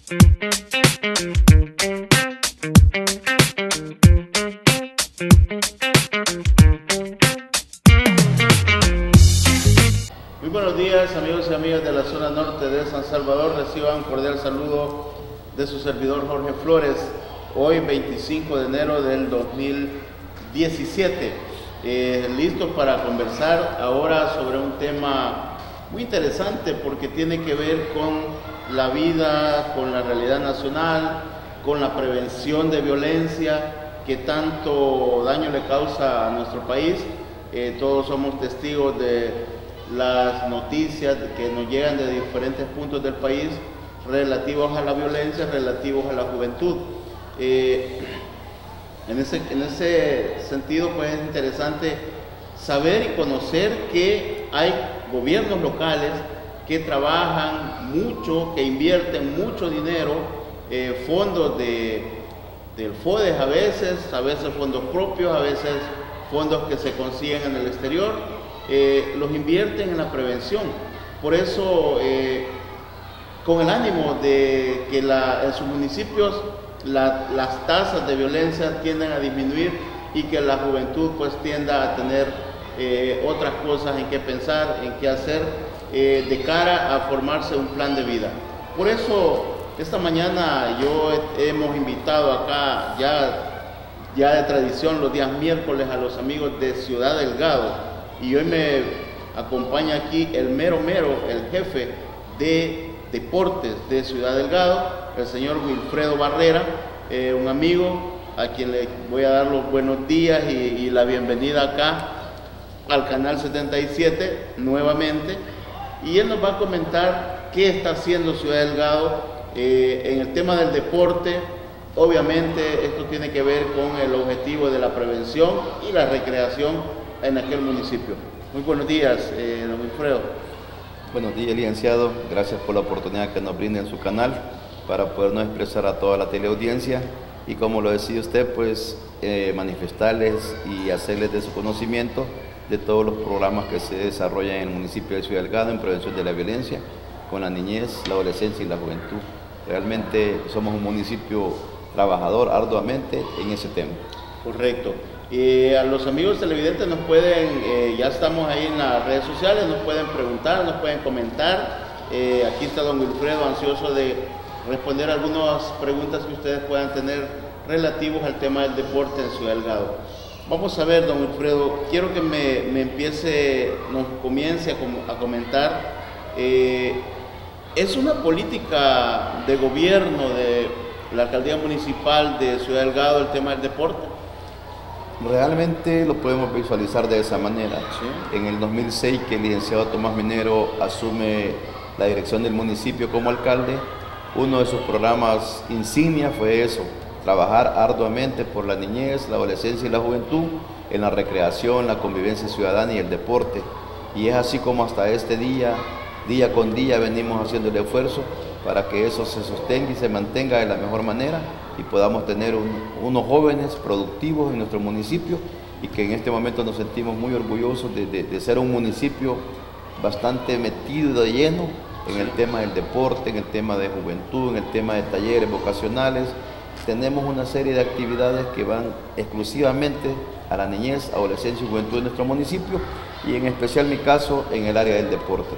Muy buenos días, amigos y amigas de la zona norte de San Salvador. Reciban un cordial saludo de su servidor Jorge Flores. Hoy 25 de enero del 2017. Listo para conversar ahora sobre un tema muy interesante porque tiene que ver con la vida, con la realidad nacional, con la prevención de violencia que tanto daño le causa a nuestro país. Todos somos testigos de las noticias que nos llegan de diferentes puntos del país relativos a la violencia, relativos a la juventud. En ese sentido, pues es interesante saber y conocer que hay gobiernos locales que trabajan mucho, que invierten mucho dinero, fondos del FODES a veces fondos propios, a veces fondos que se consiguen en el exterior, los invierten en la prevención. Por eso, con el ánimo de que en sus municipios las tasas de violencia tienden a disminuir y que la juventud pues tienda a tener otras cosas en qué pensar, en qué hacer de cara a formarse un plan de vida. Por eso esta mañana hemos invitado acá ya de tradición los días miércoles a los amigos de Ciudad Delgado, y hoy me acompaña aquí el mero, el jefe de deportes de Ciudad Delgado, el señor Wilfredo Barrera, un amigo a quien le voy a dar los buenos días y la bienvenida acá al canal 77 nuevamente, y él nos va a comentar qué está haciendo Ciudad Delgado en el tema del deporte. Obviamente esto tiene que ver con el objetivo de la prevención y la recreación en aquel municipio. Muy buenos días, don Wilfredo. Buenos días, licenciado. Gracias por la oportunidad que nos brinda en su canal para podernos expresar a toda la teleaudiencia y, como lo decía usted, pues manifestarles y hacerles de su conocimiento de todos los programas que se desarrollan en el municipio de Ciudad Delgado en prevención de la violencia con la niñez, la adolescencia y la juventud. Realmente somos un municipio trabajador arduamente en ese tema. Correcto. A los amigos televidentes nos pueden, ya estamos ahí en las redes sociales, nos pueden preguntar, nos pueden comentar. Aquí está don Wilfredo, ansioso de responder algunas preguntas que ustedes puedan tener relativos al tema del deporte en Ciudad Delgado. Vamos a ver, don Wilfredo, quiero que nos comience a comentar. ¿Es una política de gobierno de la alcaldía municipal de Ciudad Delgado el tema del deporte? Realmente lo podemos visualizar de esa manera. Sí. En el 2006, que el licenciado Tomás Minero asume la dirección del municipio como alcalde, uno de sus programas insignia fue eso: trabajar arduamente por la niñez, la adolescencia y la juventud en la recreación, la convivencia ciudadana y el deporte. Y es así como hasta este día con día venimos haciendo el esfuerzo para que eso se sostenga y se mantenga de la mejor manera y podamos tener unos jóvenes productivos en nuestro municipio, y que en este momento nos sentimos muy orgullosos de ser un municipio bastante metido de lleno en el tema del deporte, en el tema de juventud, en el tema de talleres vocacionales. Tenemos una serie de actividades que van exclusivamente a la niñez, adolescencia y juventud de nuestro municipio, y en especial mi caso en el área del deporte.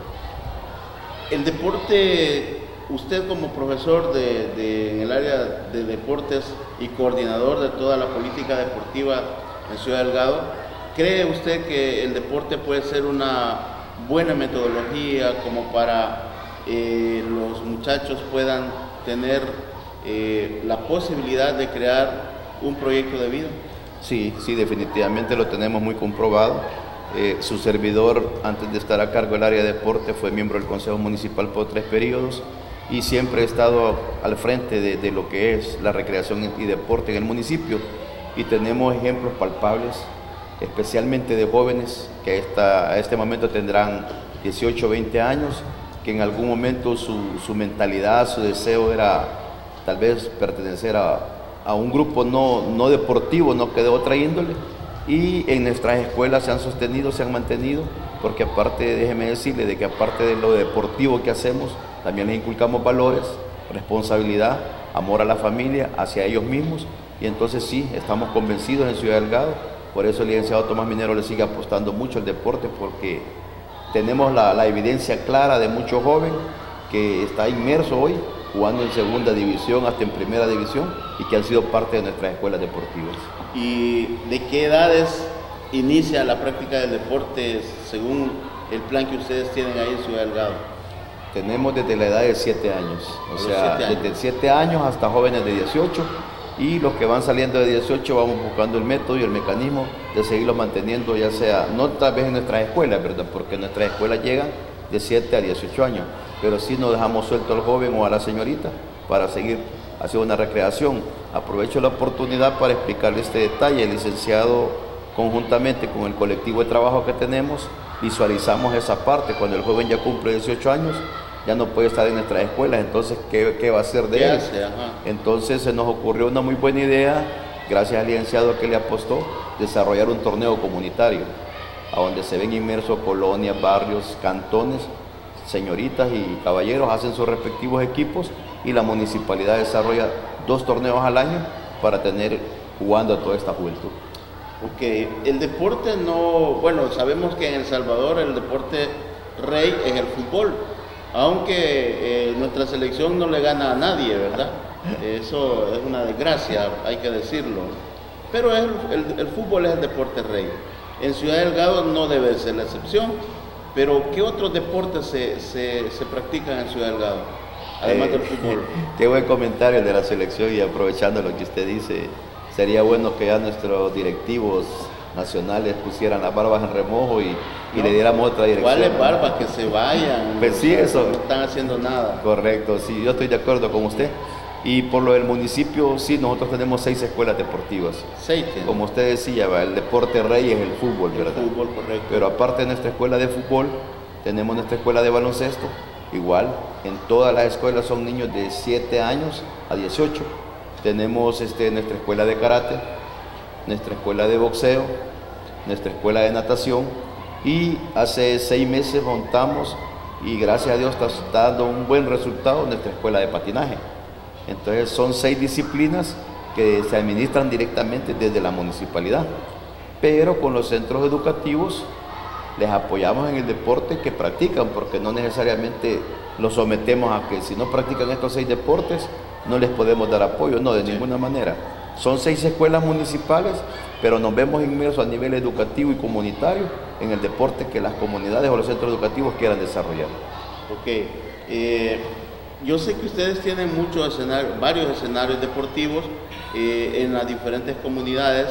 El deporte, usted como profesor en el área de deportes y coordinador de toda la política deportiva en Ciudad Delgado, ¿cree usted que el deporte puede ser una buena metodología como para los muchachos puedan tener la posibilidad de crear un proyecto de vida? Sí, definitivamente lo tenemos muy comprobado. Su servidor, antes de estar a cargo del área de deporte, fue miembro del Consejo Municipal por 3 periodos y siempre he estado al frente de lo que es la recreación y deporte en el municipio, y tenemos ejemplos palpables, especialmente de jóvenes que a este momento tendrán 18 o 20 años, que en algún momento su mentalidad, su deseo era tal vez pertenecer a un grupo no deportivo, no que de otra índole, y en nuestras escuelas se han sostenido, se han mantenido, porque aparte, déjeme decirle, de que aparte de lo deportivo que hacemos, también les inculcamos valores, responsabilidad, amor a la familia, hacia ellos mismos, y entonces sí, estamos convencidos en Ciudad Delgado. Por eso el licenciado Tomás Minero le sigue apostando mucho al deporte, porque tenemos la evidencia clara de mucho joven que está inmerso hoy, jugando en segunda división hasta en primera división, y que han sido parte de nuestras escuelas deportivas. ¿Y de qué edades inicia la práctica del deporte según el plan que ustedes tienen ahí en Ciudad Delgado? Tenemos desde la edad de 7 años, o sea, desde 7 años hasta jóvenes de 18, y los que van saliendo de 18 vamos buscando el método y el mecanismo de seguirlos manteniendo, ya sea, no tal vez en nuestras escuelas, ¿verdad? Porque nuestras escuelas llegan de 7 a 18 años, pero sí nos dejamos suelto al joven o a la señorita para seguir haciendo una recreación. Aprovecho la oportunidad para explicarle este detalle. El licenciado, conjuntamente con el colectivo de trabajo que tenemos, visualizamos esa parte. Cuando el joven ya cumple 18 años, ya no puede estar en nuestras escuelas, entonces ¿qué va a hacer de él? Entonces se nos ocurrió una muy buena idea, gracias al licenciado que le apostó, desarrollar un torneo comunitario, a donde se ven inmersos colonias, barrios, cantones, señoritas y caballeros, hacen sus respectivos equipos, y la municipalidad desarrolla 2 torneos al año para tener jugando a toda esta juventud. Ok, el deporte no, bueno, sabemos que en El Salvador el deporte rey es el fútbol, aunque nuestra selección no le gana a nadie, ¿verdad? Eso es una desgracia, hay que decirlo. Pero el fútbol es el deporte rey. En Ciudad Delgado no debe ser la excepción, pero ¿qué otros deportes se practican en Ciudad Delgado, además del fútbol? Qué buen comentario de la selección, y aprovechando lo que usted dice, sería bueno que ya nuestros directivos nacionales pusieran las barbas en remojo y le diéramos otra dirección. ¿Cuáles barbas? Que se vayan. Pues sí, eso. No están haciendo nada. Correcto, sí, yo estoy de acuerdo con usted. Y por lo del municipio, sí, nosotros tenemos 6 escuelas deportivas. 6. Como usted decía, el deporte rey es el fútbol, ¿verdad? El fútbol, correcto. Pero aparte de nuestra escuela de fútbol, tenemos nuestra escuela de baloncesto. Igual, en todas las escuelas son niños de 7 años a 18. Tenemos nuestra escuela de karate, nuestra escuela de boxeo, nuestra escuela de natación, y hace 6 meses montamos, y gracias a Dios está dando un buen resultado, nuestra escuela de patinaje. Entonces son 6 disciplinas que se administran directamente desde la municipalidad, pero con los centros educativos les apoyamos en el deporte que practican, porque no necesariamente los sometemos a que si no practican estos 6 deportes no les podemos dar apoyo, no, de ninguna manera. Son 6 escuelas municipales, pero nos vemos inmersos a nivel educativo y comunitario en el deporte que las comunidades o los centros educativos quieran desarrollar. Ok, yo sé que ustedes tienen varios escenarios deportivos en las diferentes comunidades,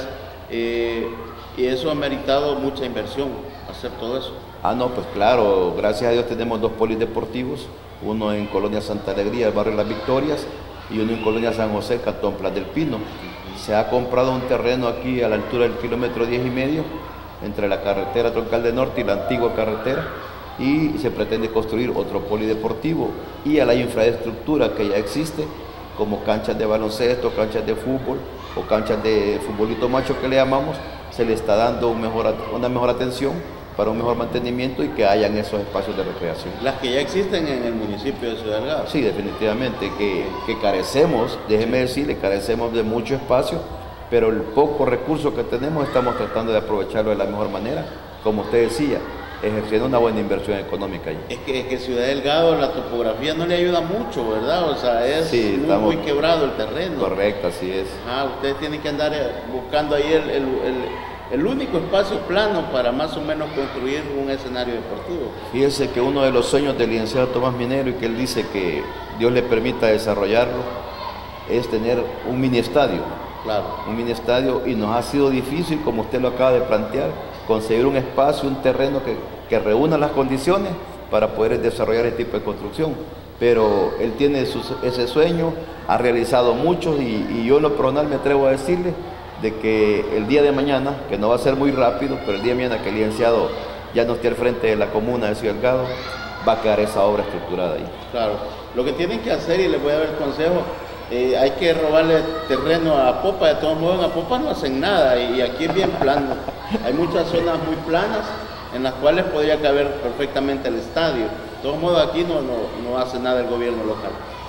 y eso ha meritado mucha inversión, hacer todo eso. No, pues claro, gracias a Dios tenemos 2 polideportivos, uno en Colonia Santa Alegría, el barrio Las Victorias, y uno en Colonia San José, Cantón Plas del Pino. Se ha comprado un terreno aquí a la altura del kilómetro 10,5, entre la carretera Troncal del Norte y la antigua carretera, y se pretende construir otro polideportivo, y a la infraestructura que ya existe, como canchas de baloncesto, canchas de fútbol o canchas de futbolito macho que le llamamos, se le está dando una mejor atención para un mejor mantenimiento y que hayan esos espacios de recreación. Las que ya existen en el municipio de Ciudad Delgado. Sí, definitivamente, que carecemos, déjeme decirle, carecemos de mucho espacio, pero el poco recurso que tenemos estamos tratando de aprovecharlo de la mejor manera, como usted decía, ejerciendo una buena inversión económica allí. Es que Ciudad Delgado, la topografía no le ayuda mucho, ¿verdad? O sea, es sí, muy quebrado el terreno. Correcto, así es. Ustedes tienen que andar buscando ahí el único espacio plano para más o menos construir un escenario deportivo. Fíjese que uno de los sueños del licenciado Tomás Minero, y que él dice que Dios le permita desarrollarlo, es tener un mini estadio. Claro. Un mini estadio, y nos ha sido difícil, como usted lo acaba de plantear, conseguir un espacio, un terreno que reúna las condiciones para poder desarrollar este tipo de construcción. Pero él tiene ese sueño, ha realizado muchos, y yo en lo personal me atrevo a decirle de que el día de mañana, que no va a ser muy rápido, pero el día de mañana que el licenciado ya no esté al frente de la comuna de Ciudad Delgado, va a quedar esa obra estructurada ahí. Claro, lo que tienen que hacer, y les voy a dar el consejo, hay que robarle terreno a Popa. De todos modos, en Apopa no hacen nada, y aquí es bien plano. Hay muchas zonas muy planas en las cuales podría caber perfectamente el estadio. De todos modos, aquí no hace nada el gobierno local.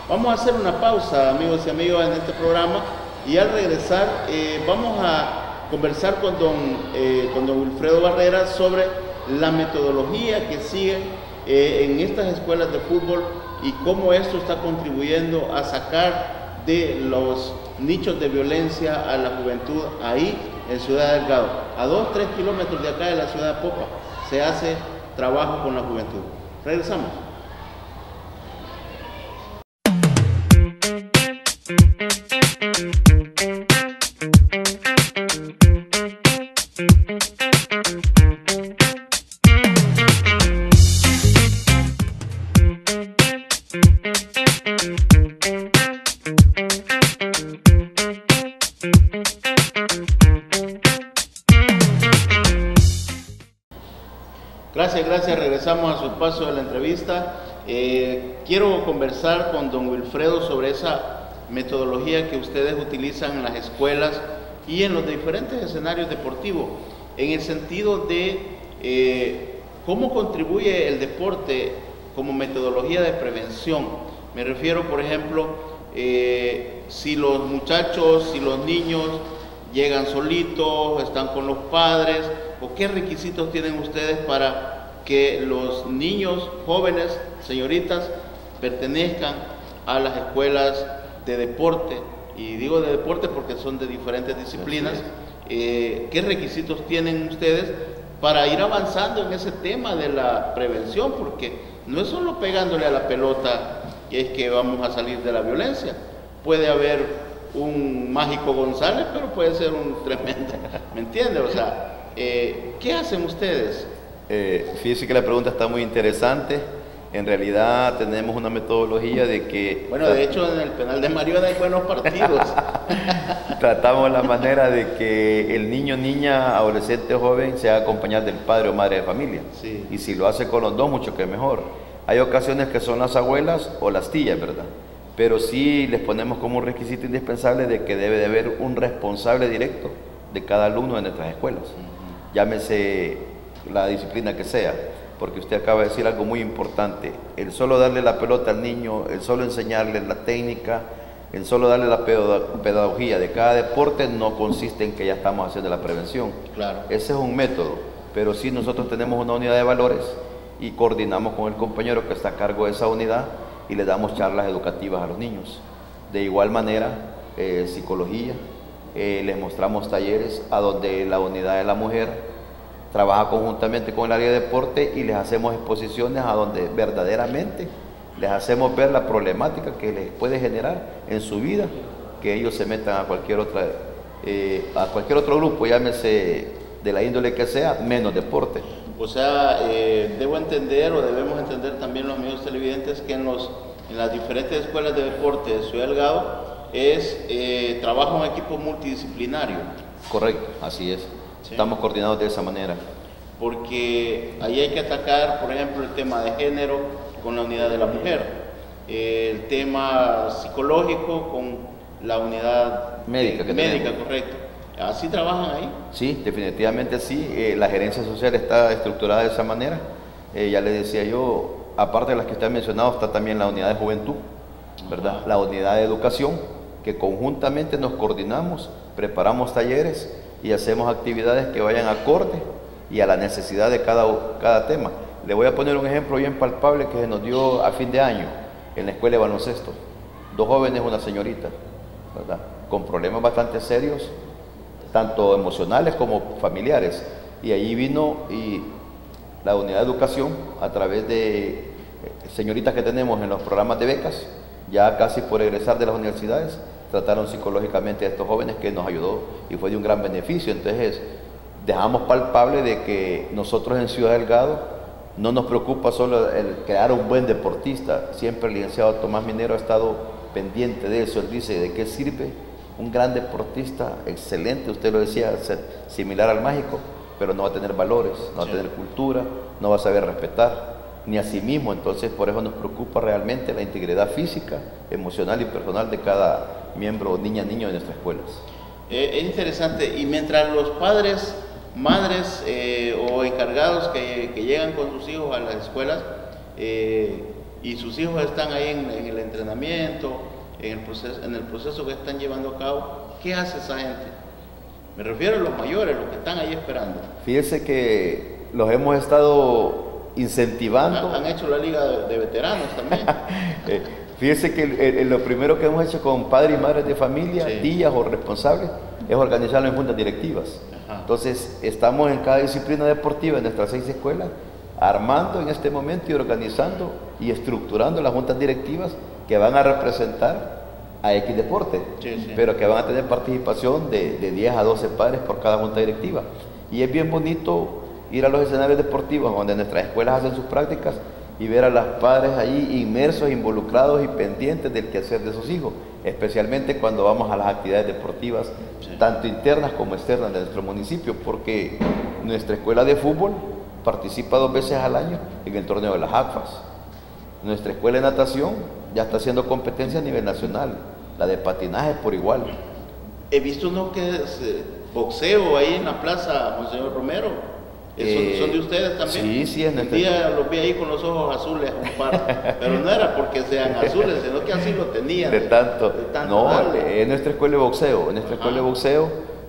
Vamos a hacer una pausa, amigos y amigas, en este programa, y al regresar vamos a conversar con don Wilfredo Barrera sobre la metodología que siguen en estas escuelas de fútbol y cómo esto está contribuyendo a sacar de los nichos de violencia a la juventud ahí en Ciudad Delgado. A 2-3 kilómetros de acá de la ciudad de Popa se hace trabajo con la juventud. Regresamos. Gracias, regresamos a su espacio de la entrevista. Quiero conversar con don Wilfredo sobre esa metodología que ustedes utilizan en las escuelas y en los diferentes escenarios deportivos, en el sentido de cómo contribuye el deporte como metodología de prevención. Me refiero, por ejemplo, si los muchachos, si los niños llegan solitos, están con los padres, o qué requisitos tienen ustedes para que los niños, jóvenes, señoritas, pertenezcan a las escuelas de deporte. Y digo de deporte porque son de diferentes disciplinas. ¿Qué requisitos tienen ustedes para ir avanzando en ese tema de la prevención? Porque no es solo pegándole a la pelota que es que vamos a salir de la violencia. Puede haber un Mágico González, pero puede ser un tremendo, ¿me entiende? O sea, ¿qué hacen ustedes? Fíjese que la pregunta está muy interesante. En realidad tenemos una metodología de que... Bueno, de hecho en el penal de Mariona hay buenos partidos. Tratamos la manera de que el niño, niña, adolescente o joven sea acompañado del padre o madre de familia. Sí. Y si lo hace con los dos, mucho que mejor. Hay ocasiones que son las abuelas o las tías, ¿verdad? Pero sí les ponemos como un requisito indispensable de que debe de haber un responsable directo de cada alumno de nuestras escuelas. Llámese la disciplina que sea, porque usted acaba de decir algo muy importante. El solo darle la pelota al niño, el solo enseñarle la técnica, el solo darle la pedagogía de cada deporte no consiste en que ya estamos haciendo la prevención. Claro. Ese es un método, pero sí nosotros tenemos una unidad de valores y coordinamos con el compañero que está a cargo de esa unidad y le damos charlas educativas a los niños. De igual manera, psicología, les mostramos talleres a donde la unidad de la mujer trabaja conjuntamente con el área de deporte y les hacemos exposiciones a donde verdaderamente les hacemos ver la problemática que les puede generar en su vida, que ellos se metan a cualquier otro grupo, llámese de la índole que sea, menos deporte. O sea, debo entender o debemos entender también los amigos televidentes que en las diferentes escuelas de deporte de Ciudad Delgado trabaja un equipo multidisciplinario. Correcto, así es. Sí. Estamos coordinados de esa manera. Porque ahí hay que atacar, por ejemplo, el tema de género con la unidad de la mujer, el tema psicológico con la unidad médica, correcto. ¿Así trabajan ahí? Sí, definitivamente sí. La gerencia social está estructurada de esa manera. Ya le decía yo, aparte de las que usted ha mencionado, está también la unidad de juventud, ¿verdad? La unidad de educación, que conjuntamente nos coordinamos, preparamos talleres y hacemos actividades que vayan acorde y a la necesidad de cada tema. Le voy a poner un ejemplo bien palpable que se nos dio a fin de año en la escuela de baloncesto. 2 jóvenes, una señorita, ¿verdad? Con problemas bastante serios, tanto emocionales como familiares. Y allí vino la unidad de educación a través de señoritas que tenemos en los programas de becas, ya casi por egresar de las universidades, trataron psicológicamente a estos jóvenes, que nos ayudó y fue de un gran beneficio. Entonces dejamos palpable de que nosotros en Ciudad Delgado no nos preocupa solo el crear un buen deportista. Siempre el licenciado Tomás Minero ha estado pendiente de eso. Él dice, ¿de qué sirve un gran deportista excelente? Usted lo decía, similar al Mágico, pero no va a tener valores, no va a tener cultura, no va a saber respetar ni a sí mismo. Entonces por eso nos preocupa realmente la integridad física, emocional y personal de cada miembro, niña, niño de nuestras escuelas. Es interesante. Y mientras los padres, madres o encargados que llegan con sus hijos a las escuelas y sus hijos están ahí en el entrenamiento, en el proceso que están llevando a cabo, ¿qué hace esa gente? Me refiero a los mayores, los que están ahí esperando. Fíjese que los hemos estado incentivando. Han hecho la liga de veteranos también. Fíjese que lo primero que hemos hecho con padres y madres de familia, sí, tías o responsables, es organizarlo en juntas directivas. Ajá. Entonces, estamos en cada disciplina deportiva en nuestras 6 escuelas, armando en este momento y organizando y estructurando las juntas directivas que van a representar a X deporte, sí, pero que van a tener participación de 10 a 12 padres por cada junta directiva. Y es bien bonito ir a los escenarios deportivos donde nuestras escuelas hacen sus prácticas y ver a los padres allí inmersos, involucrados y pendientes del quehacer de sus hijos, especialmente cuando vamos a las actividades deportivas, sí, tanto internas como externas de nuestro municipio, porque nuestra escuela de fútbol participa 2 veces al año en el torneo de las ACFAS. Nuestra escuela de natación ya está haciendo competencia a nivel nacional, la de patinaje por igual. He visto uno que es boxeo ahí en la plaza Monseñor Romero. ¿Son de ustedes también? Sí, sí, es nuestro. Un día los vi ahí con los ojos azules un par, pero no era porque sean azules, sino que así lo tenían. De tanto no, darle. Es nuestra escuela de boxeo, en nuestra escuela de boxeo,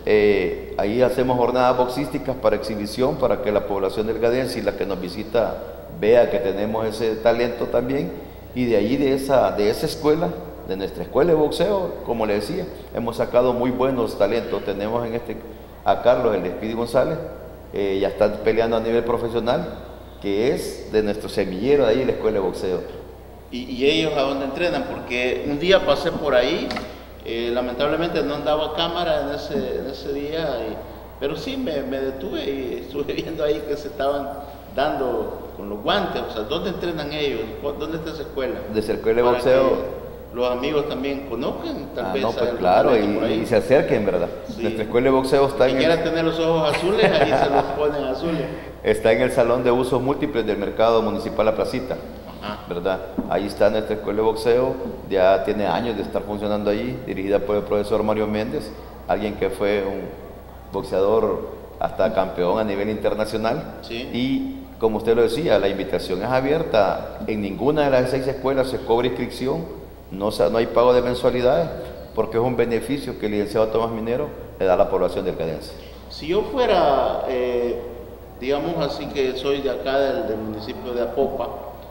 ahí hacemos jornadas boxísticas para exhibición, para que la población del Gadense y la que nos visita vea que tenemos ese talento también, y de ahí de esa escuela, de nuestra escuela de boxeo, como le decía, hemos sacado muy buenos talentos. Tenemos a Carlos, el Espíritu González, ya están peleando a nivel profesional, que es de nuestro semillero de ahí, la escuela de boxeo. ¿Y ellos a dónde entrenan? Porque un día pasé por ahí, lamentablemente no andaba cámara en ese día, pero sí me detuve y estuve viendo ahí que se estaban dando con los guantes. O sea, ¿dónde entrenan ellos? ¿Dónde está esa escuela? De esa escuela de boxeo. Los amigos también conozcan, tal vez. No, pues claro, y se acerquen, ¿verdad? Sí. Nuestra escuela de boxeo está si quieran tener los ojos azules, ahí se los ponen azules. Está en el salón de usos múltiples del mercado municipal La Placita, ¿verdad? Ahí está nuestra escuela de boxeo, ya tiene años de estar funcionando ahí, dirigida por el profesor Mario Méndez, alguien que fue un boxeador hasta campeón a nivel internacional. Sí. Y como usted lo decía, la invitación es abierta. En ninguna de las 6 escuelas se cobra inscripción. No hay pago de mensualidades, porque es un beneficio que el licenciado Tomás Minero le da a la población del Gadense. Si yo fuera, digamos así, que soy de acá del municipio de Apopa,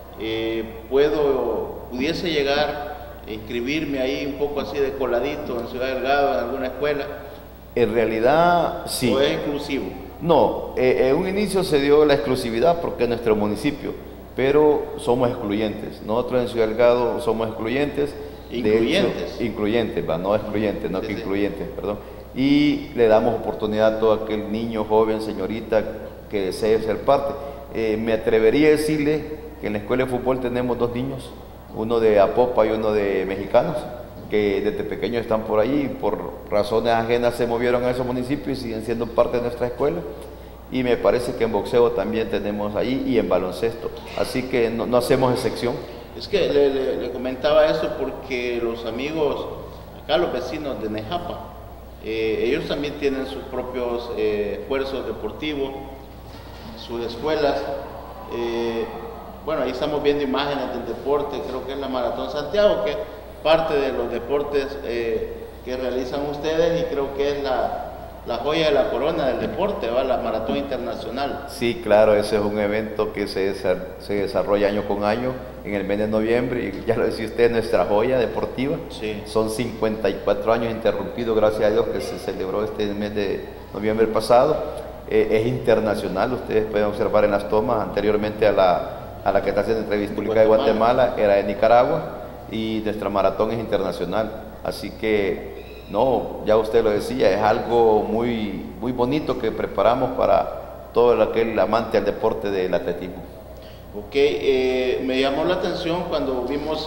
pudiese llegar a inscribirme ahí un poco así de coladito en Ciudad Delgado, en alguna escuela. En realidad, sí. ¿O es exclusivo? No, en un inicio se dio la exclusividad porque es nuestro municipio, pero somos excluyentes. Nosotros en Ciudad Delgado somos excluyentes. ¿Incluyentes? Incluyentes, no excluyentes, no sí, que sí. Incluyentes, perdón. Y le damos oportunidad a todo aquel niño, joven, señorita que desee ser parte. Me atrevería a decirle que en la escuela de fútbol tenemos 2 niños, uno de Apopa y uno de Mexicanos, que desde pequeños están por ahí, por razones ajenas se movieron a esos municipios y siguen siendo parte de nuestra escuela. Y me parece que en boxeo también tenemos ahí y en baloncesto, así que no hacemos excepción. Es que le comentaba eso porque los amigos, acá los vecinos de Nejapa, ellos también tienen sus propios esfuerzos deportivos, sus escuelas. Bueno, ahí estamos viendo imágenes del deporte, creo que es la Maratón Santiago, que es parte de los deportes que realizan ustedes, y creo que es la joya de la corona del deporte, ¿va? La Maratón Internacional. Sí, claro, ese es un evento que se desarrolla año con año en el mes de noviembre, y ya lo decía usted, nuestra joya deportiva. Sí. Son 54 años interrumpidos, gracias a Dios, que se celebró este mes de noviembre pasado. Es internacional, ustedes pueden observar en las tomas, anteriormente a la que está haciendo entrevista pública de Guatemala, era de Nicaragua, y nuestra maratón es internacional. Así que no, ya usted lo decía, es algo muy, muy bonito que preparamos para todo aquel amante al deporte del atletismo. Ok, me llamó la atención cuando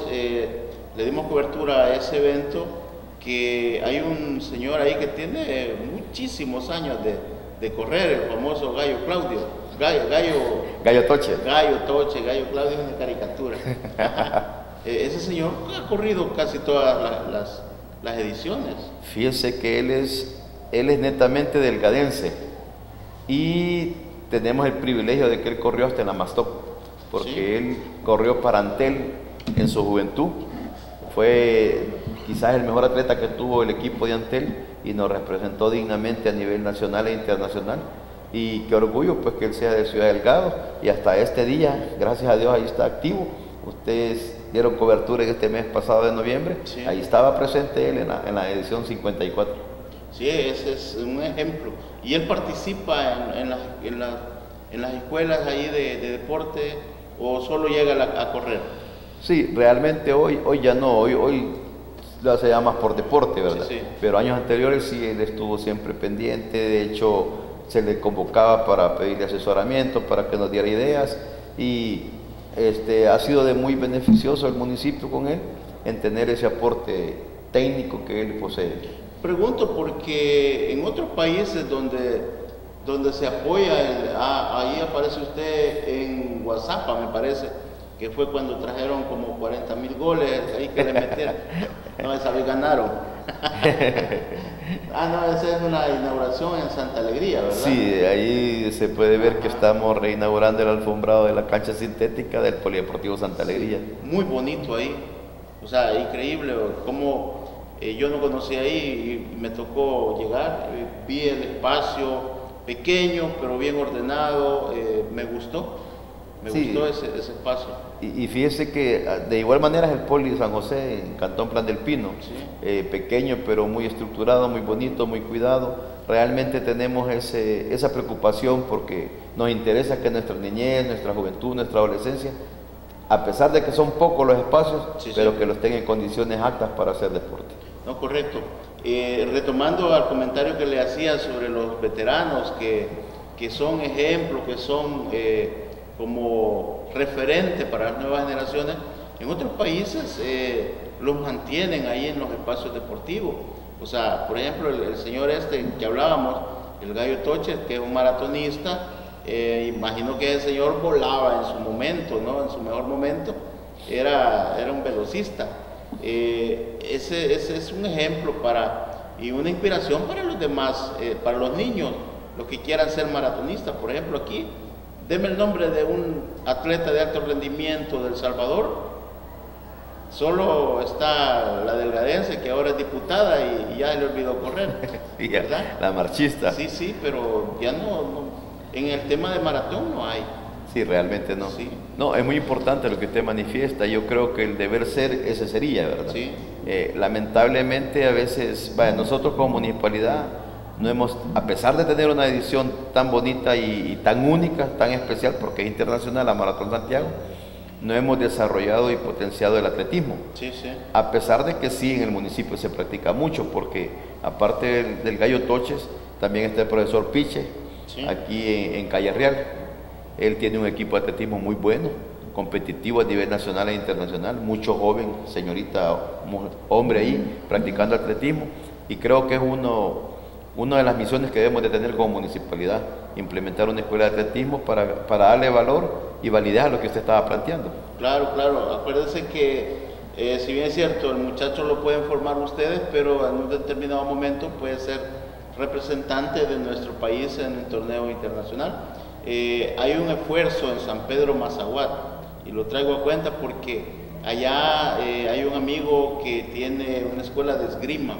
le dimos cobertura a ese evento, que hay un señor ahí que tiene muchísimos años de correr, el famoso Gallo Claudio. Gallo Toche. Gallo Claudio es una caricatura. Ese señor ha corrido casi todas las ediciones. Fíjese que él es netamente del Gadense, y tenemos el privilegio de que él corrió hasta en la Mastop, porque sí, él corrió para Antel en su juventud. Fue quizás el mejor atleta que tuvo el equipo de Antel y nos representó dignamente a nivel nacional e internacional. Y qué orgullo pues que él sea de Ciudad Delgado y hasta este día, gracias a Dios, ahí está activo. Ustedes dieron cobertura en este mes pasado de noviembre, sí. Ahí estaba presente él en la edición 54. Sí, ese es un ejemplo. ¿Y él participa en las escuelas ahí de deporte o solo llega a correr? Sí, realmente hoy ya no, hoy lo hace ya más por deporte, ¿verdad? Sí, sí. Pero años anteriores sí, él estuvo siempre pendiente, de hecho se le convocaba para pedirle asesoramiento, para que nos diera ideas y ha sido de muy beneficioso el municipio con él en tener ese aporte técnico que él posee. Pregunto porque en otros países donde se apoya, ahí aparece usted en WhatsApp, me parece, que fue cuando trajeron como 40,000 goles ahí que le metieron. No, esa vez ganaron. No, esa es una inauguración en Santa Alegría, ¿verdad? Sí, ahí se puede ver que estamos reinaugurando el alfombrado de la cancha sintética del Polideportivo Santa Alegría. Muy bonito ahí, o sea, increíble como yo no conocía ahí y me tocó llegar, vi el espacio pequeño pero bien ordenado, me gustó. Me gustó ese espacio. Y fíjese que de igual manera es el Poli de San José, en Cantón Plan del Pino, sí. Pequeño pero muy estructurado, muy bonito, muy cuidado. Realmente tenemos esa preocupación porque nos interesa que nuestra niñez, nuestra juventud, nuestra adolescencia, a pesar de que son pocos los espacios, sí, pero sí, que los tengan en condiciones aptas para hacer deporte. No, correcto. Retomando al comentario que le hacía sobre los veteranos que son ejemplos, que son como referente para las nuevas generaciones, en otros países los mantienen ahí en los espacios deportivos. O sea, por ejemplo, el señor que hablábamos, el Gallo Toche, que es un maratonista, imagino que ese señor volaba en su momento, ¿no? En su mejor momento, era un velocista. Ese es un ejemplo y una inspiración para los demás, para los niños, los que quieran ser maratonistas. Por ejemplo, aquí, deme el nombre de un atleta de alto rendimiento de El Salvador. Solo está la delgadense, que ahora es diputada y ya le olvidó correr, ¿verdad? La marchista. Sí, sí, pero ya no, en el tema de maratón no hay. Sí, realmente no. Sí. No, es muy importante lo que usted manifiesta. Yo creo que el deber ser, ese sería, ¿verdad? Sí. Lamentablemente a veces, nosotros como municipalidad, no hemos, a pesar de tener una edición tan bonita y tan única, tan especial, porque es internacional, la Maratón Santiago, no hemos desarrollado y potenciado el atletismo. Sí, sí. A pesar de que sí, en el municipio se practica mucho, porque aparte del Gallo Toches, también está el profesor Piche, sí, aquí en Calle Real. Él tiene un equipo de atletismo muy bueno, competitivo a nivel nacional e internacional, mucho joven, señorita, hombre ahí, practicando atletismo, y creo que es una de las misiones que debemos de tener como municipalidad, implementar una escuela de atletismo para darle valor y validez a lo que usted estaba planteando. Claro, claro. Acuérdense que si bien es cierto, el muchacho lo pueden formar ustedes, pero en un determinado momento puede ser representante de nuestro país en el torneo internacional. Hay un esfuerzo en San Pedro Mazahuat, y lo traigo a cuenta porque allá hay un amigo que tiene una escuela de esgrima.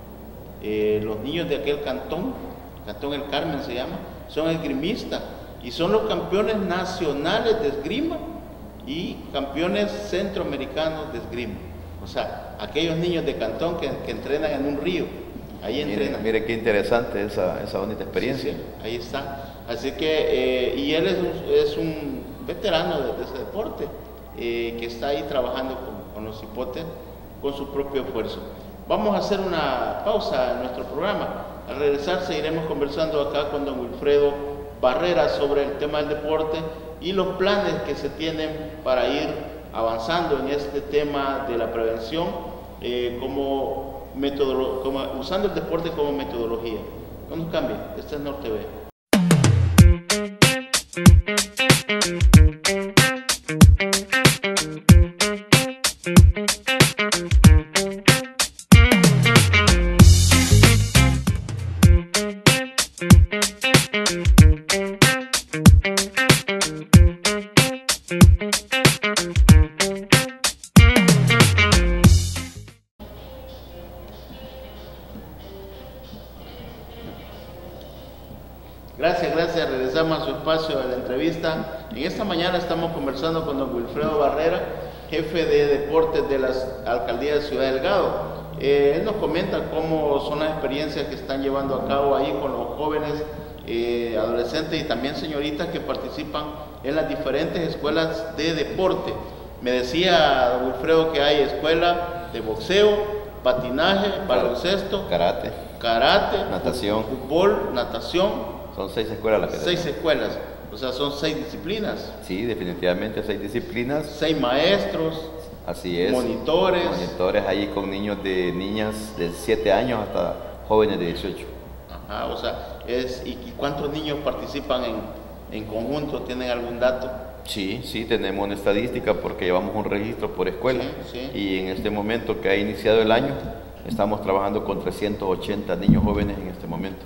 Los niños de aquel Cantón El Carmen se llama, son esgrimistas y son los campeones nacionales de esgrima y campeones centroamericanos de esgrima. O sea, aquellos niños de Cantón que entrenan en un río, ahí entrenan. Mire qué interesante esa bonita experiencia. Sí, sí, ahí está. Así que, y él es un veterano de ese deporte, que está ahí trabajando con los hipotes con su propio esfuerzo. Vamos a hacer una pausa en nuestro programa. Al regresar seguiremos conversando acá con don Wilfredo Barrera sobre el tema del deporte y los planes que se tienen para ir avanzando en este tema de la prevención, usando el deporte como metodología. No nos cambie, este es Norte B. Gracias, gracias. Regresamos a su espacio de la entrevista. En esta mañana estamos conversando con don Wilfredo Barrera, jefe de deportes de la Alcaldía de Ciudad Delgado. Él nos comenta cómo son las experiencias que están llevando a cabo ahí con los jóvenes, adolescentes y también señoritas que participan en las diferentes escuelas de deporte. Me decía don Wilfredo que hay escuela de boxeo, patinaje, baloncesto, karate, natación, fútbol, natación. Son 6 escuelas las que 6 escuelas, o sea, son 6 disciplinas. Sí, definitivamente 6 disciplinas. 6 maestros. Así es. Monitores. Monitores ahí con niños niñas de 7 años hasta jóvenes de 18. Ajá, o sea, ¿y cuántos niños participan en conjunto? ¿Tienen algún dato? Sí, tenemos una estadística porque llevamos un registro por escuela. Sí. Y en este momento que ha iniciado el año, estamos trabajando con 380 niños jóvenes en este momento.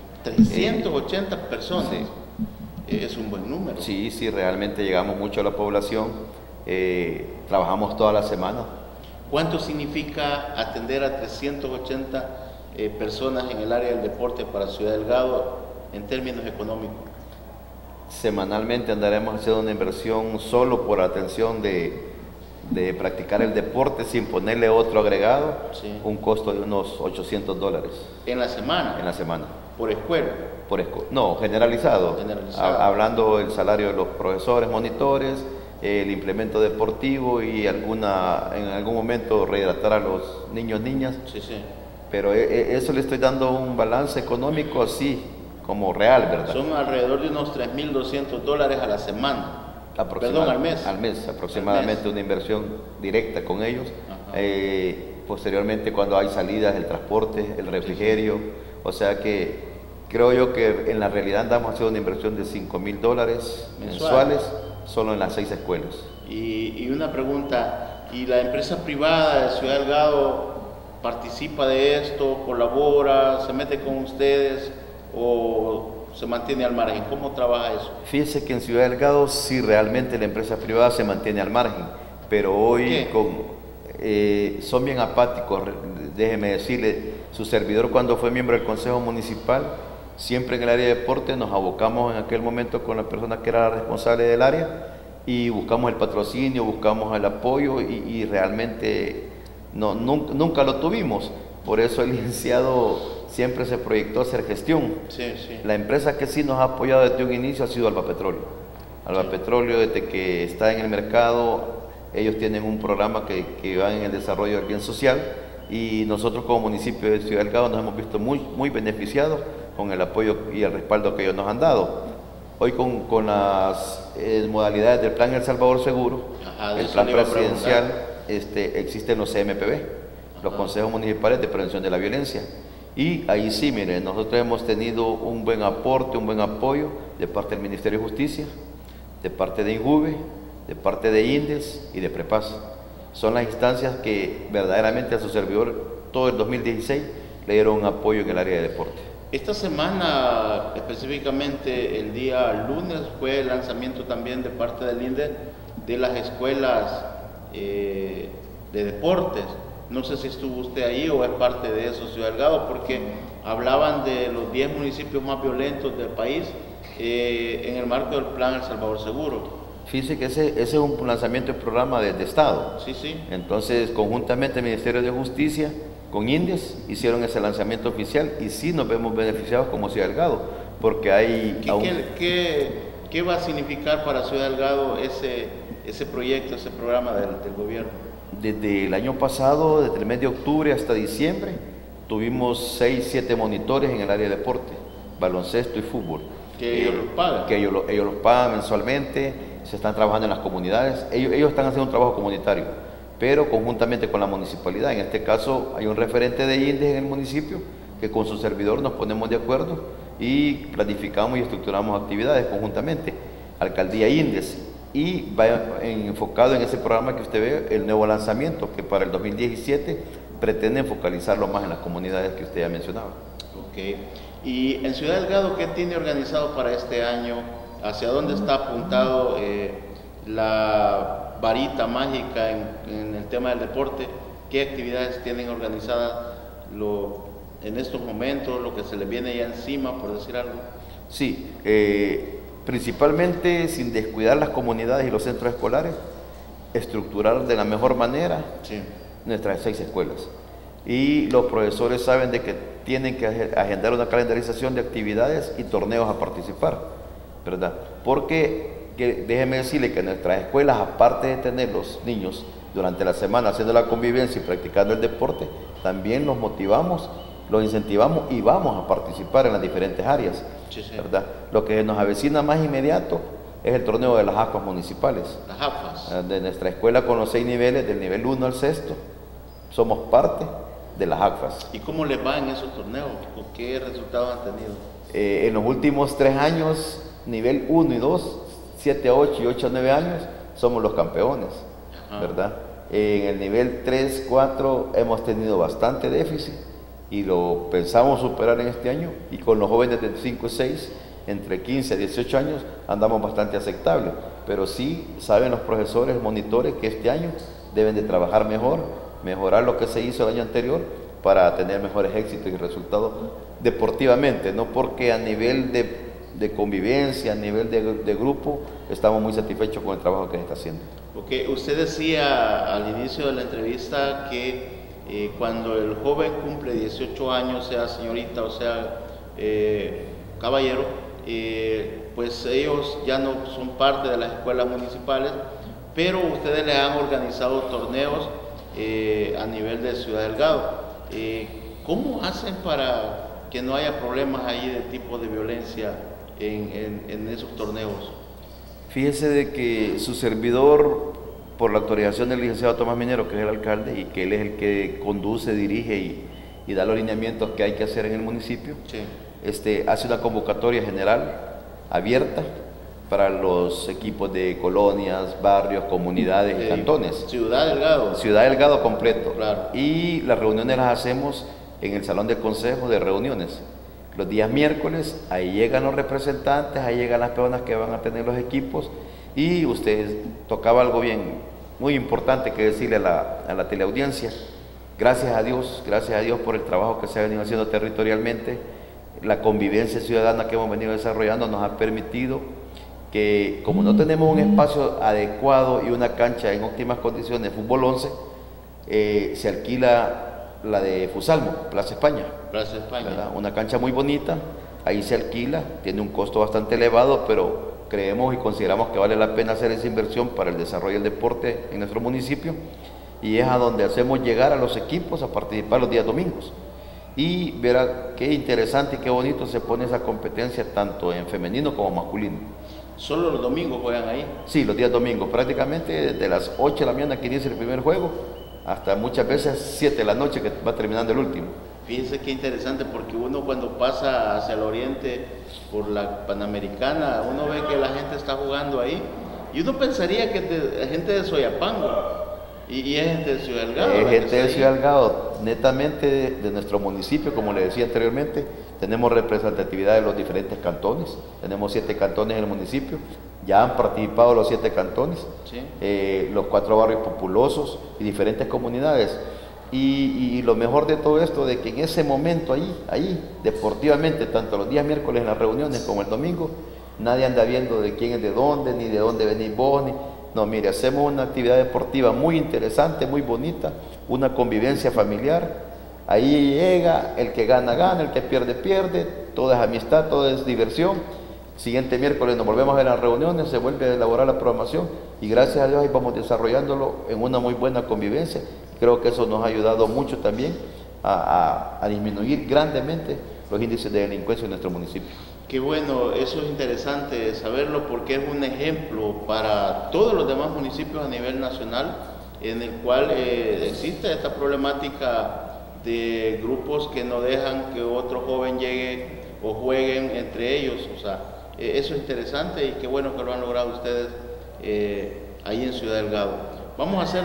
380 personas. Sí. Es un buen número. Sí, realmente llegamos mucho a la población. Trabajamos toda la semana. ¿Cuánto significa atender a 380 personas en el área del deporte para Ciudad Delgado en términos económicos? Semanalmente andaremos haciendo una inversión solo por atención de practicar el deporte sin ponerle otro agregado, un costo de unos $800. ¿En la semana? En la semana. ¿Por escuela? No, generalizado. Hablando del salario de los profesores, monitores, el implemento deportivo y en algún momento rehidratar a los niños, niñas. Sí. Pero eso le estoy dando un balance económico así, como real, ¿verdad? Son alrededor de unos $3.200 a la semana. Perdón, al mes. Al mes, aproximadamente, al mes. Una inversión directa con ellos. Posteriormente, cuando hay salidas, el transporte, el refrigerio. O sea que creo yo que en la realidad andamos haciendo una inversión de $5.000 mensuales solo en las 6 escuelas. Y una pregunta, ¿y la empresa privada de Ciudad Delgado participa de esto, colabora, se mete con ustedes o se mantiene al margen? ¿Cómo trabaja eso? Fíjese que en Ciudad Delgado sí realmente la empresa privada se mantiene al margen, pero hoy son bien apáticos. Déjeme decirle, su servidor cuando fue miembro del Consejo Municipal, siempre en el área de deporte nos abocamos en aquel momento con la persona que era la responsable del área y buscamos el patrocinio, buscamos el apoyo y realmente nunca lo tuvimos. Por eso el licenciado siempre se proyectó hacer gestión. Sí. La empresa que sí nos ha apoyado desde un inicio ha sido Alba Petróleo. Alba Petróleo, desde que está en el mercado, ellos tienen un programa que va en el desarrollo del bien social y nosotros como municipio de Ciudad Delgado nos hemos visto muy beneficiados con el apoyo y el respaldo que ellos nos han dado. Hoy con las modalidades del Plan El Salvador Seguro, el plan presidencial, existen los CMPB, los Consejos Municipales de Prevención de la Violencia. Y ahí sí, miren, nosotros hemos tenido un buen aporte, un buen apoyo de parte del Ministerio de Justicia, de parte de INJUVE, de parte de INDES y de PREPAS. Son las instancias que verdaderamente a su servidor todo el 2016 le dieron un apoyo en el área de deporte. Esta semana, específicamente el día lunes, fue el lanzamiento también de parte del INDES de las escuelas de deportes. No sé si estuvo usted ahí o es parte de eso, Ciudad Delgado, porque hablaban de los 10 municipios más violentos del país en el marco del Plan El Salvador Seguro. Fíjese que ese es un lanzamiento de programa de Estado. Sí. Entonces, conjuntamente el Ministerio de Justicia con INDES hicieron ese lanzamiento oficial y sí nos vemos beneficiados como Ciudad Delgado, porque hay... ¿Qué va a significar para Ciudad Delgado ese proyecto, ese programa del gobierno? Desde el año pasado, desde el mes de octubre hasta diciembre, tuvimos 6, 7 monitores en el área de deporte, baloncesto y fútbol. ¿Que ellos los pagan? Que ellos los pagan mensualmente, se están trabajando en las comunidades, ellos están haciendo un trabajo comunitario, pero conjuntamente con la municipalidad. En este caso hay un referente de INDES en el municipio que con su servidor nos ponemos de acuerdo y planificamos y estructuramos actividades conjuntamente, Alcaldía INDES. Y va enfocado en ese programa que usted ve, el nuevo lanzamiento, que para el 2017 pretende focalizarlo más en las comunidades que usted ya mencionaba. Ok. Y en Ciudad Delgado, ¿qué tiene organizado para este año? ¿Hacia dónde está apuntado la varita mágica en el tema del deporte? ¿Qué actividades tienen organizadas en estos momentos, lo que se les viene ya encima, por decir algo? Sí, principalmente sin descuidar las comunidades y los centros escolares, estructurar de la mejor manera Sí. nuestras 6 escuelas. Y los profesores saben de que tienen que agendar una calendarización de actividades y torneos a participar, ¿verdad? Porque déjeme decirle que nuestras escuelas, aparte de tener los niños durante la semana haciendo la convivencia y practicando el deporte, también los motivamos, los incentivamos y vamos a participar en las diferentes áreas, Sí, sí. ¿verdad? Lo que nos avecina más inmediato es el torneo de las AFAS municipales. Las AFAS. De nuestra escuela con los 6 niveles, del nivel 1 al 6, somos parte de las AFAS. ¿Y cómo les va en esos torneos? ¿Qué resultados han tenido? En los últimos 3 años, nivel 1 y 2, 7 a 8 y 8 a 9 años, somos los campeones, ¿verdad? En el nivel 3, 4 hemos tenido bastante déficit y lo pensamos superar en este año, y con los jóvenes de 5 y 6, entre 15 a 18 años, andamos bastante aceptables, pero sí saben los profesores, monitores, que este año deben de trabajar mejor, mejorar lo que se hizo el año anterior para tener mejores éxitos y resultados deportivamente, no porque a nivel de convivencia, a nivel de grupo, estamos muy satisfechos con el trabajo que se está haciendo. Porque usted decía al inicio de la entrevista que cuando el joven cumple 18 años, sea señorita o sea caballero, pues ellos ya no son parte de las escuelas municipales, pero ustedes le han organizado torneos a nivel de Ciudad Delgado. ¿Cómo hacen para que no haya problemas ahí de tipo de violencia en esos torneos? Fíjese de que su servidor, por la autorización del licenciado Tomás Minero, que es el alcalde y que él es el que conduce, dirige y da los lineamientos que hay que hacer en el municipio, Sí. Hace una convocatoria general abierta para los equipos de colonias, barrios, comunidades y cantones. Ciudad Delgado. Ciudad Delgado completo. Claro. Y las reuniones las hacemos en el salón de consejo de reuniones. Los días miércoles, ahí llegan los representantes, ahí llegan las personas que van a tener los equipos, y usted tocaba algo bien, muy importante que decirle a la teleaudiencia. Gracias a Dios por el trabajo que se ha venido haciendo territorialmente. La convivencia ciudadana que hemos venido desarrollando nos ha permitido que, como no tenemos un espacio adecuado y una cancha en óptimas condiciones, fútbol 11, se alquila la de Fusalmo, Plaza España. Plaza España. ¿Verdad? Una cancha muy bonita, ahí se alquila, tiene un costo bastante elevado, pero creemos y consideramos que vale la pena hacer esa inversión para el desarrollo del deporte en nuestro municipio, y es a donde hacemos llegar a los equipos a participar los días domingos. Y verá qué interesante y qué bonito se pone esa competencia tanto en femenino como masculino. ¿Solo los domingos juegan ahí? Sí, los días domingos, prácticamente desde las 8 de la mañana que inicia el primer juego, hasta muchas veces 7 de la noche que va terminando el último. Fíjense qué interesante, porque uno cuando pasa hacia el oriente por la Panamericana, uno ve que la gente está jugando ahí, y uno pensaría que es gente de Soyapango, y es gente de Ciudad Delgado. Es gente de Ciudad Delgado, netamente de nuestro municipio, como le decía anteriormente. Tenemos representatividad de los diferentes cantones, tenemos 7 cantones en el municipio, ya han participado los 7 cantones, Sí. Los 4 barrios populosos y diferentes comunidades. Y lo mejor de todo esto, de que en ese momento ahí, deportivamente, tanto los días miércoles en las reuniones como el domingo, nadie anda viendo de quién es de dónde, ni de dónde venís vos, no, mire, hacemos una actividad deportiva muy interesante, muy bonita, una convivencia familiar. Ahí llega, el que gana, gana, el que pierde, pierde, todo es amistad, todo es diversión. Siguiente miércoles nos volvemos a ver en las reuniones, se vuelve a elaborar la programación, y gracias a Dios ahí vamos desarrollándolo en una muy buena convivencia. Creo que eso nos ha ayudado mucho también a disminuir grandemente los índices de delincuencia en nuestro municipio. Qué bueno, eso es interesante saberlo, porque es un ejemplo para todos los demás municipios a nivel nacional, en el cual existe esta problemática de grupos que no dejan que otro joven llegue o jueguen entre ellos. O sea, eso es interesante, y qué bueno que lo han logrado ustedes ahí en Ciudad Delgado. Vamos a hacer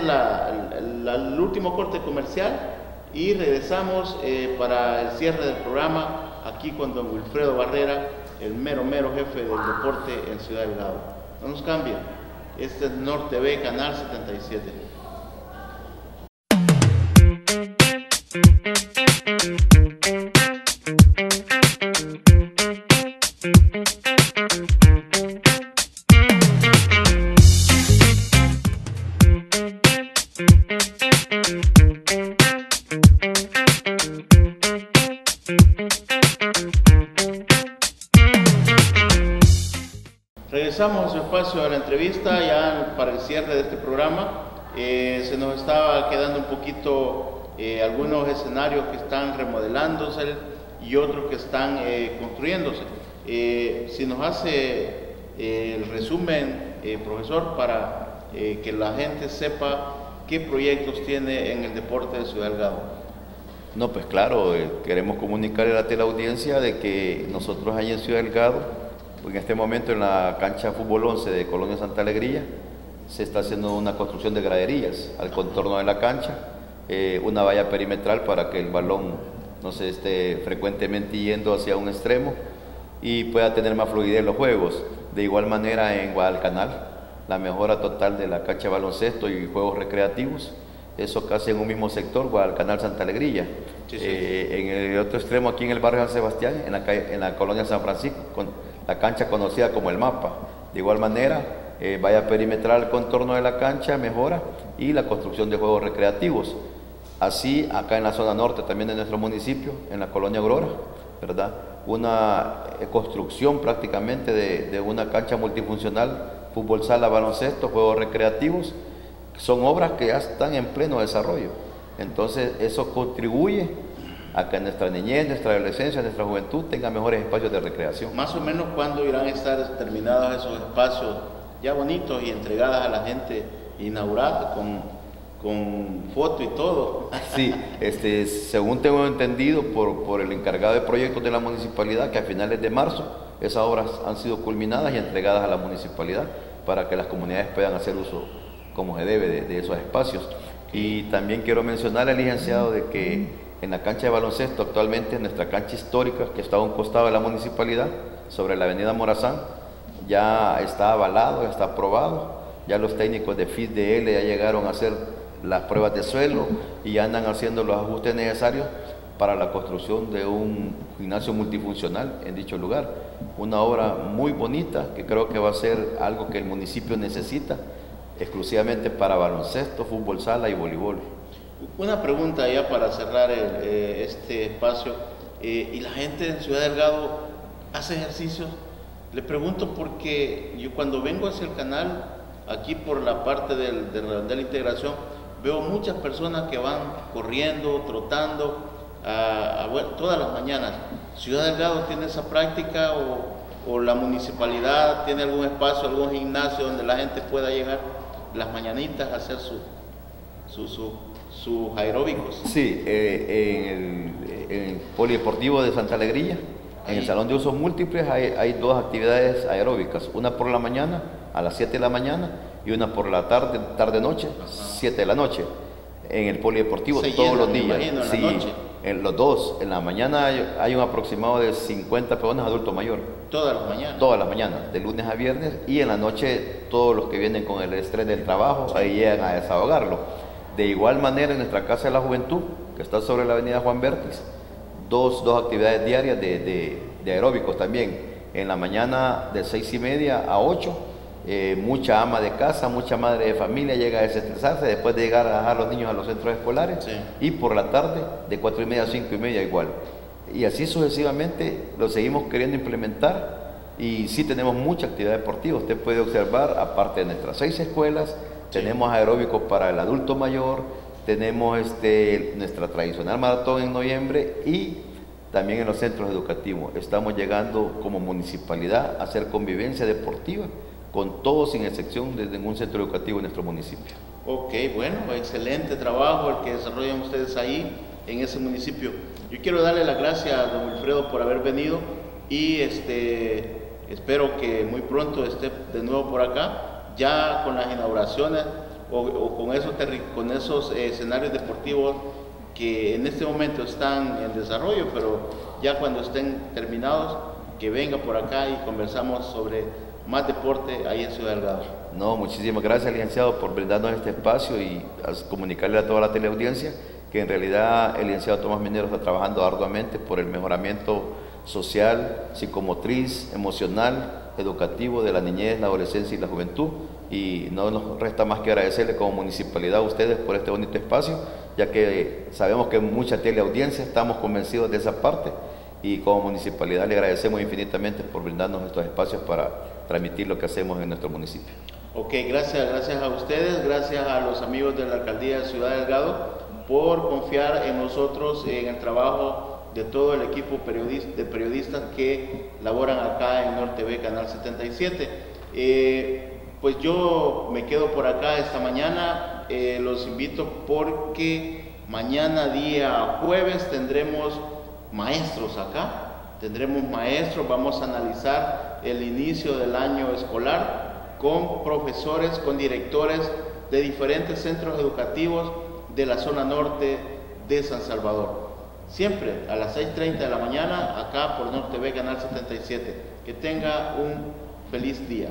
el último corte comercial y regresamos para el cierre del programa aquí con don Wilfredo Barrera, el mero jefe del deporte en Ciudad Delgado. No nos cambien, este es Norte TV, Canal 77. Regresamos a su espacio de la entrevista ya para el cierre de este programa. Se nos estaba quedando un poquito algunos escenarios que están remodelándose y otros que están construyéndose. Si nos hace el resumen, profesor, para que la gente sepa qué proyectos tiene en el deporte de Ciudad Delgado. No, pues claro, queremos comunicarle a la teleaudiencia de que nosotros ahí en Ciudad Delgado, en este momento en la cancha Fútbol 11 de Colonia Santa Alegría, se está haciendo una construcción de graderías al contorno de la cancha, una valla perimetral para que el balón no se esté frecuentemente yendo hacia un extremo y pueda tener más fluidez en los juegos. De igual manera en Guadalcanal, la mejora total de la cancha de baloncesto y juegos recreativos, eso casi en un mismo sector, Guadalcanal Santa Alegría. Sí, sí. En el otro extremo, aquí en el barrio San Sebastián, en la colonia San Francisco, con la cancha conocida como El Mapa. De igual manera, valla perimetral al contorno de la cancha, mejora, y la construcción de juegos recreativos. Así, acá en la zona norte también de nuestro municipio, en la colonia Aurora, ¿verdad? Una construcción prácticamente de una cancha multifuncional, fútbol sala, baloncesto, juegos recreativos. Son obras que ya están en pleno desarrollo. Entonces, eso contribuye a que nuestra niñez, nuestra adolescencia, nuestra juventud tenga mejores espacios de recreación. Más o menos, ¿cuándo irán a estar terminados esos espacios ya bonitos y entregadas a la gente, inauguradas con foto y todo? Sí, según tengo entendido por el encargado de proyectos de la municipalidad, que a finales de marzo esas obras han sido culminadas y entregadas a la municipalidad para que las comunidades puedan hacer uso como se debe de esos espacios. Y también quiero mencionar al licenciado de que en la cancha de baloncesto actualmente, nuestra cancha histórica que está a un costado de la municipalidad, sobre la avenida Morazán, ya está avalado, está aprobado, ya los técnicos de FISDL ya llegaron a hacer las pruebas de suelo y ya andan haciendo los ajustes necesarios para la construcción de un gimnasio multifuncional en dicho lugar. Una obra muy bonita que creo que va a ser algo que el municipio necesita exclusivamente para baloncesto, fútbol sala y voleibol. Una pregunta ya para cerrar este espacio. ¿Y la gente en Ciudad Delgado hace ejercicios? Le pregunto porque yo cuando vengo hacia el canal, aquí por la parte de la integración, veo muchas personas que van corriendo, trotando, todas las mañanas. ¿Ciudad Delgado tiene esa práctica o la municipalidad tiene algún espacio, algún gimnasio donde la gente pueda llegar las mañanitas a hacer sus aeróbicos? Sí, en el Polideportivo de Santa Alegría, en el Salón de Usos Múltiples, hay dos actividades aeróbicas, una por la mañana a las 7 de la mañana y una por la tarde-noche, 7 de la noche. En el Polideportivo todos los días. Sí, en la noche. En los dos, en la mañana hay un aproximado de 50 personas adulto mayor. ¿Todas las mañanas? Todas las mañanas, de lunes a viernes, y en la noche todos los que vienen con el estrés del trabajo, sí, ahí llegan a desahogarlo. De igual manera en nuestra Casa de la Juventud, que está sobre la avenida Juan Vértiz, dos actividades diarias de aeróbicos también. En la mañana de 6:30 a 8, mucha ama de casa, mucha madre de familia llega a desestresarse después de llegar a dejar a los niños a los centros escolares, sí, y por la tarde de 4:30 a 5:30 igual. Y así sucesivamente lo seguimos queriendo implementar y sí tenemos mucha actividad deportiva. Usted puede observar, aparte de nuestras 6 escuelas, sí, tenemos aeróbicos para el adulto mayor, tenemos nuestra tradicional maratón en noviembre y también en los centros educativos. Estamos llegando como municipalidad a hacer convivencia deportiva con todos sin excepción desde un centro educativo en nuestro municipio. Ok, bueno, excelente trabajo el que desarrollan ustedes ahí en ese municipio. Yo quiero darle las gracias a don Wilfredo por haber venido y espero que muy pronto esté de nuevo por acá, ya con las inauguraciones o con esos escenarios deportivos que en este momento están en desarrollo, pero ya cuando estén terminados, que venga por acá y conversamos sobre más deporte ahí en Ciudad Delgado. No, muchísimas gracias, licenciado, por brindarnos este espacio y comunicarle a toda la teleaudiencia que en realidad el licenciado Tomás Minero está trabajando arduamente por el mejoramiento social, psicomotriz, emocional, educativo de la niñez, la adolescencia y la juventud, y no nos resta más que agradecerle como municipalidad a ustedes por este bonito espacio, ya que sabemos que mucha teleaudiencia, estamos convencidos de esa parte, y como municipalidad le agradecemos infinitamente por brindarnos estos espacios para transmitir lo que hacemos en nuestro municipio. Ok, gracias a ustedes, gracias a los amigos de la Alcaldía de Ciudad Delgado por confiar en nosotros, en el trabajo de todo el equipo de periodistas que laboran acá en Norte TV, Canal 77. Pues yo me quedo por acá esta mañana, los invito porque mañana día jueves tendremos maestros acá, vamos a analizar el inicio del año escolar con profesores, con directores de diferentes centros educativos de la zona norte de San Salvador. Siempre a las 6:30 de la mañana, acá por Norte TV, Canal 77. Que tenga un feliz día.